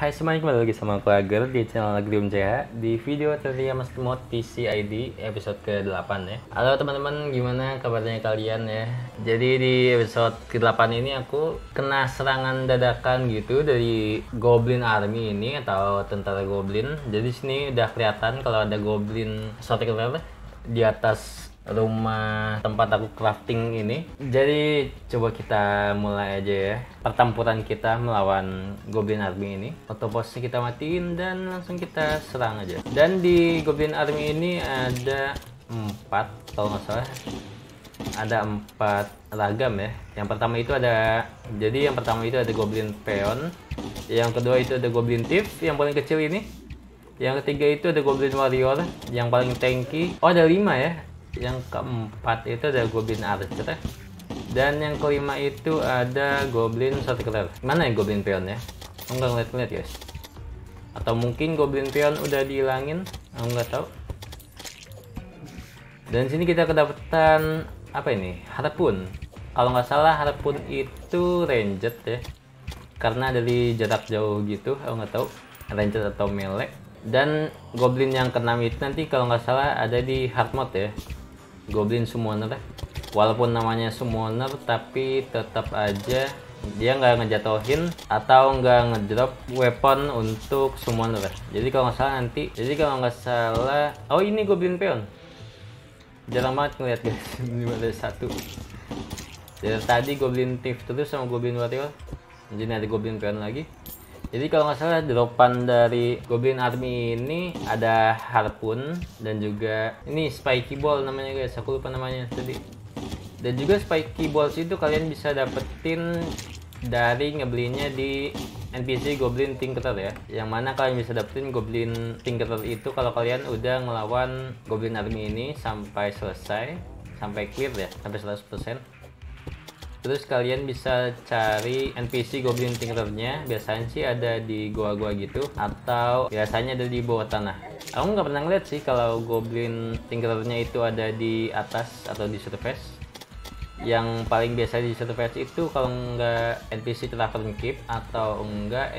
Hai semuanya, kembali lagi sama aku Agar di channel Agrium CH. Di video Terraria Master Mode TCID episode ke-8 ya. Halo teman-teman, gimana kabarnya kalian ya? Jadi di episode ke-8 ini aku kena serangan dadakan gitu dari Goblin Army ini atau tentara Goblin. Jadi sini udah kelihatan kalau ada Goblin Sorcerer di atas rumah tempat aku crafting ini. Jadi coba kita mulai aja ya pertempuran kita melawan Goblin Army ini. Autopostnya kita matiin dan langsung kita serang aja. Dan di Goblin Army ini ada 4 kalau nggak salah, ada 4 ragam ya. Yang pertama itu ada, jadi yang pertama itu ada Goblin Peon, yang kedua itu ada Goblin Thief yang paling kecil ini, yang ketiga itu ada Goblin Warrior yang paling tanky. Oh, ada 5 ya. Yang keempat itu ada Goblin Archer, dan yang kelima itu ada Goblin Sorcerer. Mana ya Goblin Peon ya? Enggak ngeliat-ngeliat guys. Atau mungkin Goblin Peon udah dihilangin? Aku nggak tahu. Dan sini kita kedapatan apa ini? Harpoon. Kalau nggak salah Harpoon itu ranged ya, karena dari jarak jauh gitu. Aku nggak tahu ranged atau melee. Dan Goblin yang keenam itu nanti kalau nggak salah ada di hard mode ya, Goblin Summoner. Walaupun namanya Summoner tapi tetap aja dia nggak ngejatohin atau nggak ngedrop weapon untuk Summoner. Jadi kalau nggak salah nanti, oh ini Goblin Peon. Jarang banget ngeliat guys. Ini ada satu. Dari tadi Goblin Thief terus sama Goblin Warrior. Jadi ada Goblin Peon lagi. Jadi kalau nggak salah dropan dari Goblin Army ini ada Harpoon dan juga ini Spiky Ball namanya guys, aku lupa namanya tadi. Dan juga Spiky Balls itu kalian bisa dapetin dari ngebelinya di NPC Goblin Tinkerer ya. Yang mana kalian bisa dapetin Goblin Tinkerer itu kalau kalian udah ngelawan Goblin Army ini sampai selesai, sampai clear ya, sampai 100%. Terus kalian bisa cari NPC Goblin Tinkerernya, biasanya sih ada di goa-goa gitu, atau biasanya ada di bawah tanah. Aku nggak pernah ngeliat sih kalau Goblin Tinkerernya itu ada di atas atau di surface. Yang paling biasa di surface itu kalau nggak NPC Tavern Keep atau enggak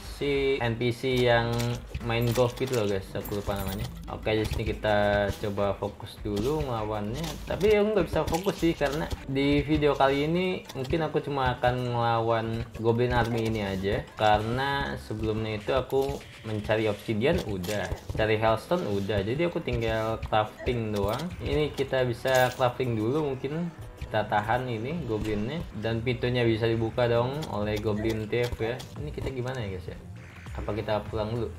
NPC yang main golf gitu loh guys, aku lupa namanya. Oke, di sini kita coba fokus dulu melawannya. Tapi aku nggak bisa fokus sih karena di video kali ini mungkin aku cuma akan ngelawan Goblin Army ini aja, karena sebelumnya itu aku mencari obsidian udah, cari hellstone udah, jadi aku tinggal crafting doang. Ini kita bisa crafting dulu, mungkin kita tahan ini goblinnya dan pintunya bisa dibuka dong oleh Goblin Thief ya. Ini kita gimana ya guys ya? Apa kita pulang dulu?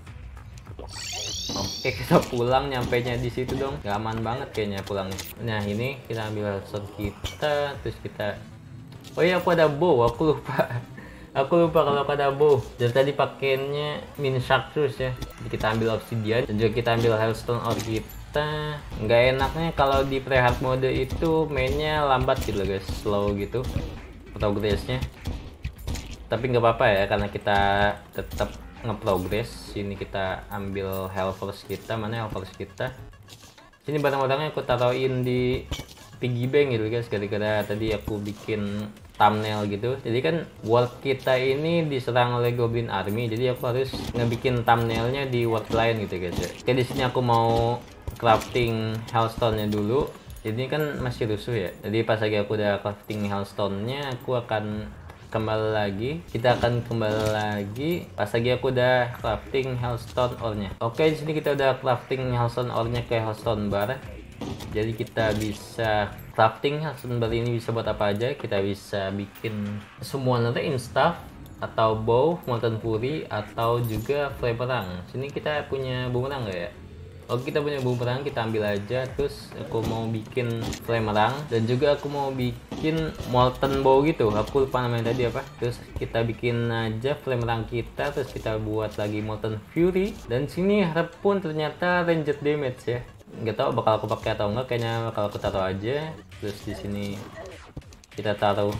Oke, kita pulang, nyampainya di situ dong. Gak aman banget kayaknya pulang. Nah, ini kita ambil sword kita, terus kita, oh iya aku ada bow, aku lupa. Aku lupa kalau ada bow. Dari tadi pakainya min shark terus ya. Jadi kita ambil obsidian dan juga kita ambil hellstone ore kita. Nggak enaknya kalau di pre-hard mode itu mainnya lambat gitu guys, slow gitu progressnya. Tapi nggak apa-apa ya, karena kita tetap nge-progress. Sini kita ambil Hellforce kita, mana Hellforce kita? Sini barang-barangnya aku taruhin di piggy bank gitu guys, gara-gara tadi aku bikin thumbnail gitu. Jadi kan world kita ini diserang oleh Goblin Army, jadi aku harus ngebikin thumbnailnya di world lain gitu guys ya. Oke, di sini aku mau crafting hellstone-nya dulu. Jadi kan masih rusuh ya. Jadi pas lagi aku udah crafting hellstone-nya, aku akan kembali lagi. Kita akan kembali lagi pas lagi aku udah crafting hellstone ore-nya. Oke, di sini kita udah crafting hellstone ore-nya ke hellstone bar. Jadi kita bisa crafting hellstone bar ini bisa buat apa aja. Kita bisa bikin summoner instaff atau bow, molten fury, atau juga flamerang. Sini kita punya boomerang nggak ya? Oke, kita punya boomerang, kita ambil aja. Terus aku mau bikin flamerang dan juga aku mau bikin molten bow gitu, aku lupa namanya tadi apa. Terus kita bikin aja flamerang kita, terus kita buat lagi molten fury. Dan sini harpoon ternyata ranged damage ya. Nggak tahu bakal aku pakai atau enggak, kayaknya bakal aku taruh aja. Terus di sini kita taruh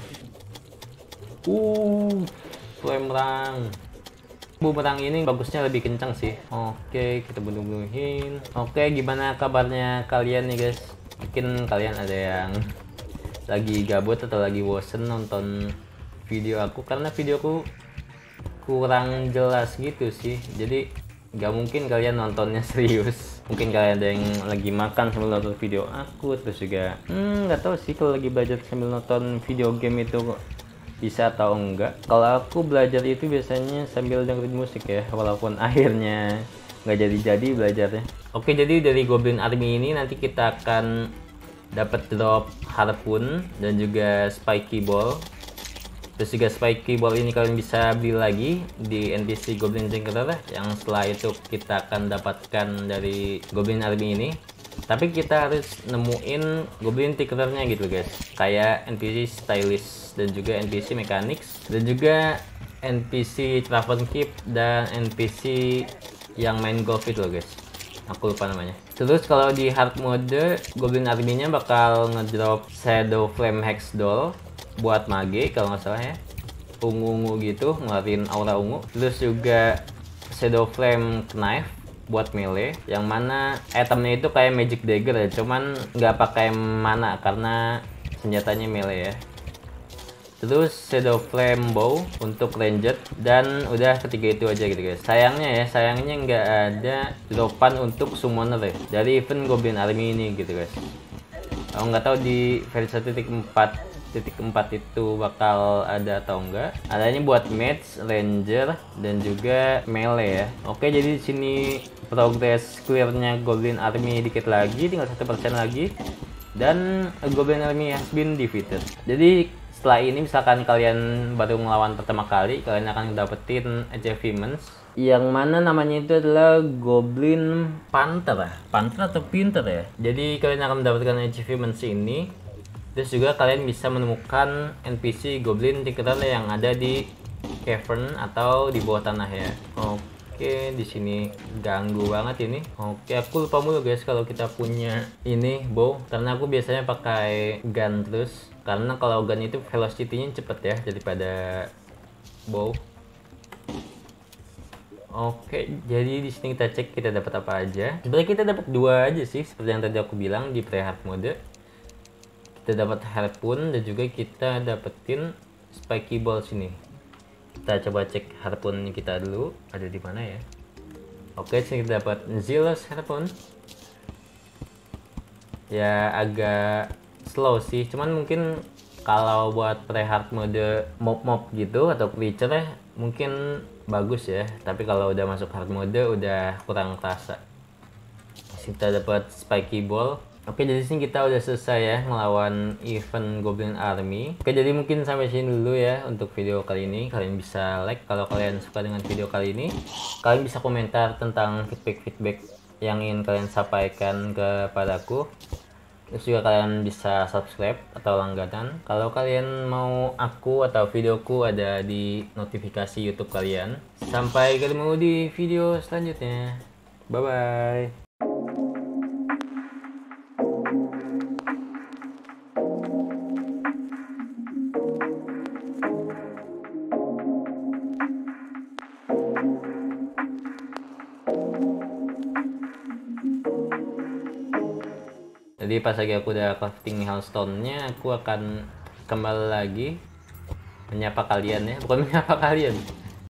flamerang. Bumerang ini bagusnya lebih kencang sih. Oke, kita bunuh-bunuhin. Oke, gimana kabarnya kalian nih guys? Mungkin kalian ada yang lagi gabut atau lagi bosen nonton video aku, karena videoku kurang jelas gitu sih. Jadi nggak mungkin kalian nontonnya serius. Mungkin kalian ada yang lagi makan sambil nonton video aku, terus juga nggak tahu sih kalau lagi belajar sambil nonton video game itu bisa atau enggak. Kalau aku belajar itu biasanya sambil dengerin musik ya, walaupun akhirnya nggak jadi belajarnya. Oke, jadi dari Goblin Army ini nanti kita akan dapat drop harpoon dan juga spiky ball. Terus juga spiky ball ini kalian bisa beli lagi di NPC Goblin Tinkerer, yang setelah itu kita akan dapatkan dari Goblin Army ini. Tapi kita harus nemuin Goblin Tinkerernya gitu guys, kayak NPC Stylist dan juga NPC Mechanics dan juga NPC Tavern Keep dan NPC yang main golf itu loh guys, aku lupa namanya. Terus kalau di hard mode, Goblin Army-nya bakal ngedrop Shadow Flame Hex Doll buat mage kalau nggak salah ya, ungu-ungu gitu, ngeluarin aura ungu. Terus juga Shadow Flame Knife buat melee, yang mana itemnya itu kayak Magic Dagger ya, cuman nggak pakai mana karena senjatanya melee ya. Terus Shadow Flame Bow untuk ranger, dan udah ketiga itu aja gitu guys. Sayangnya nggak ada dropan untuk summoner ya dari event Goblin Army ini gitu guys. Aku nggak tahu di versi 1.4 itu bakal ada atau enggak. Adanya buat mage, ranger, dan juga melee ya. Oke, jadi di sini progress clearnya Goblin Army dikit lagi, tinggal 1% lagi, dan Goblin Army has been defeated. Jadi setelah ini misalkan kalian baru ngelawan pertama kali, kalian akan dapetin achievements yang mana namanya itu adalah Goblin Panther atau Pinter ya. Jadi kalian akan mendapatkan achievements ini. Terus juga kalian bisa menemukan NPC Goblin Tinkerer yang ada di cavern atau di bawah tanah ya. Oke, di sini ganggu banget ini. Oke, aku lupa mulu guys kalau kita punya ini bow, karena aku biasanya pakai gun terus. Karena kalau gun itu velocity-nya cepet ya daripada bow. Oke, jadi di sini kita cek kita dapat apa aja. Sebenarnya kita dapat 2 aja sih, seperti yang tadi aku bilang di pre-hard mode. Kita dapat harpoon dan juga kita dapetin spiky ball sini. Kita coba cek harpoon kita dulu ada di mana ya. Oke, sini kita dapat Zealous Harpoon. Ya agak slow sih, cuman mungkin kalau buat pre-hard mode mob gitu atau creature ya mungkin bagus ya, tapi kalau udah masuk hard mode udah kurang terasa. Kita dapat spiky ball. Oke, jadi sini kita udah selesai ya ngelawan event Goblin Army. Oke, jadi mungkin sampai sini dulu ya untuk video kali ini. Kalian bisa like kalau kalian suka dengan video kali ini. Kalian bisa komentar tentang feedback yang ingin kalian sampaikan kepadaku. Terus juga kalian bisa subscribe atau langganan kalau kalian mau aku atau videoku ada di notifikasi YouTube kalian. Sampai ketemu di video selanjutnya. Bye bye. Jadi pas lagi aku udah crafting hellstone-nya, aku akan kembali lagi menyapa kalian ya, bukan menyapa kalian,